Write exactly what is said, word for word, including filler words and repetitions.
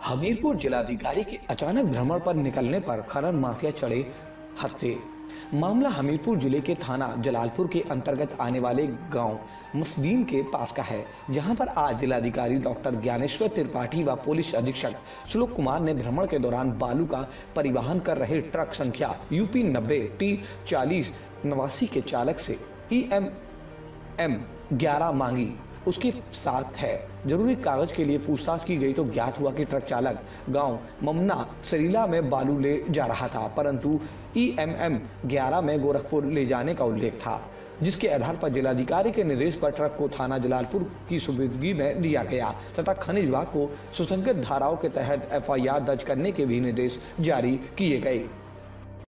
हमीरपुर जिलाधिकारी के अचानक भ्रमण पर निकलने पर खनन माफिया चढ़े हत्थे। मामला हमीरपुर जिले के थाना जलालपुर के अंतर्गत आने वाले गांव मसदीन के पास का है, जहां पर आज जिलाधिकारी डॉक्टर ज्ञानेश्वर त्रिपाठी व पुलिस अधीक्षक श्लोक कुमार ने भ्रमण के दौरान बालू का परिवहन कर रहे ट्रक संख्या यूपी नब्बे टी चालीस नवासी के चालक से ई एम एम ग्यारह मांगी। उसके साथ है जरूरी कागज के लिए पूछताछ की गई तो ज्ञात हुआ कि ट्रक चालक गांव ममना सरीला में बालू ले जा रहा था, परंतु ई एम एम ग्यारह में गोरखपुर ले जाने का उल्लेख था, जिसके आधार पर जिलाधिकारी के निर्देश पर ट्रक को थाना जलालपुर की सुपुर्दगी में दिया गया तथा खनिज विभाग को सुसंगत धाराओं के तहत एफ आई आर दर्ज करने के भी निर्देश जारी किए गए।